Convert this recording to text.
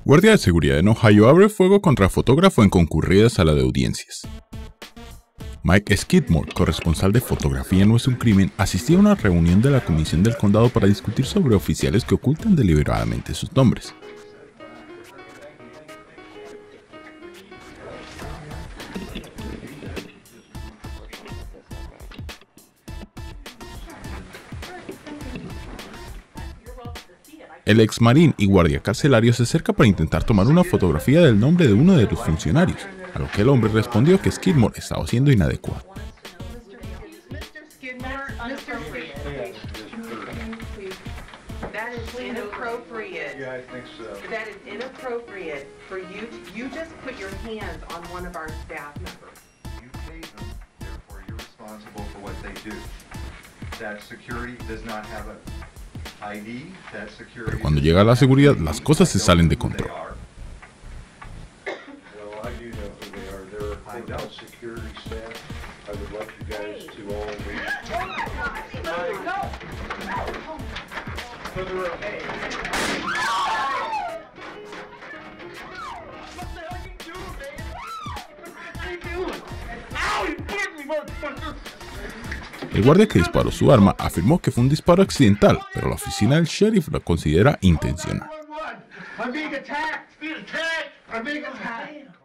Guardia de seguridad en Ohio abre fuego contra fotógrafo en concurrida sala de audiencias. Mike Skidmore, corresponsal de Fotografía No es un Crimen, asistía a una reunión de la Comisión del Condado para discutir sobre oficiales que ocultan deliberadamente sus nombres. El ex marín y guardia carcelario se acerca para intentar tomar una fotografía del nombre de uno de los funcionarios, a lo que el hombre respondió que Skidmore estaba siendo inadecuado. Pero cuando llega la seguridad, las cosas se salen de control. El guardia que disparó su arma afirmó que fue un disparo accidental, pero la oficina del sheriff lo considera intencional.